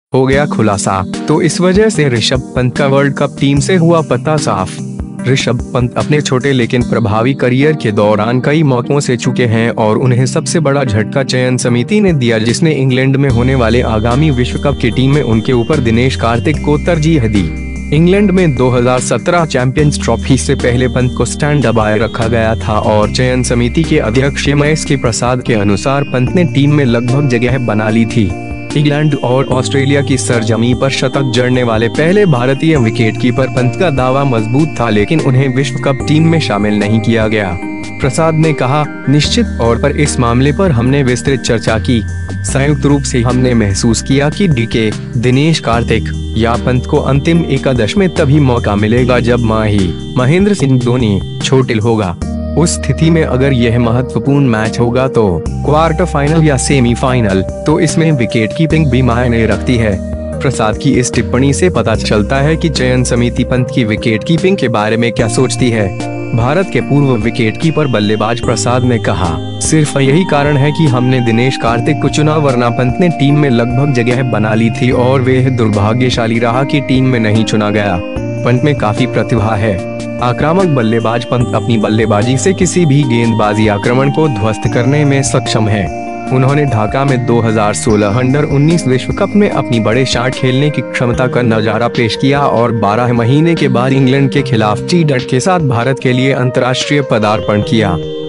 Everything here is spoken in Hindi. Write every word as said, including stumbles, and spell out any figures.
हो गया खुलासा, तो इस वजह से ऋषभ पंत का वर्ल्ड कप टीम से हुआ पता साफ। ऋषभ पंत अपने छोटे लेकिन प्रभावी करियर के दौरान कई मौकों से चुके हैं और उन्हें सबसे बड़ा झटका चयन समिति ने दिया, जिसने इंग्लैंड में होने वाले आगामी विश्व कप की टीम में उनके ऊपर दिनेश कार्तिक को तरजीह दी। इंग्लैंड में दो हज़ार सत्रह चैंपियंस ट्रॉफी से पहले पंत को स्टैंड बाय रखा गया था और चयन समिति के अध्यक्ष एम एस के प्रसाद के अनुसार पंत ने टीम में लगभग जगह बना ली थी। इंग्लैंड और ऑस्ट्रेलिया की सरजमी पर शतक जड़ने वाले पहले भारतीय विकेटकीपर पंत का दावा मजबूत था, लेकिन उन्हें विश्व कप टीम में शामिल नहीं किया गया। प्रसाद ने कहा, निश्चित तौर पर इस मामले पर हमने विस्तृत चर्चा की। संयुक्त रूप से हमने महसूस किया कि डीके, दिनेश कार्तिक या पंत को अंतिम एकादश में तभी मौका मिलेगा जब माही महेंद्र सिंह धोनी चोटिल होगा। उस स्थिति में अगर यह महत्वपूर्ण मैच होगा तो क्वार्टर फाइनल या सेमीफाइनल, तो इसमें विकेट कीपिंग भी मायने रखती है। प्रसाद की इस टिप्पणी से पता चलता है कि चयन समिति पंत की विकेट कीपिंग के बारे में क्या सोचती है। भारत के पूर्व विकेटकीपर बल्लेबाज प्रसाद ने कहा, सिर्फ यही कारण है कि हमने दिनेश कार्तिक को चुना, वरना पंत ने टीम में लगभग जगह बना ली थी और वे दुर्भाग्यशाली रहा कि टीम में नहीं चुना गया। पंत में काफी प्रतिभा है। आक्रामक बल्लेबाज पंत अपनी बल्लेबाजी से किसी भी गेंदबाजी आक्रमण को ध्वस्त करने में सक्षम है। उन्होंने ढाका में दो हज़ार सोलह अंडर उन्नीस विश्व कप में अपनी बड़े शॉट खेलने की क्षमता का नजारा पेश किया और बारह महीने के बाद इंग्लैंड के खिलाफ टी ट्वेंटी के साथ भारत के लिए अंतर्राष्ट्रीय पदार्पण किया।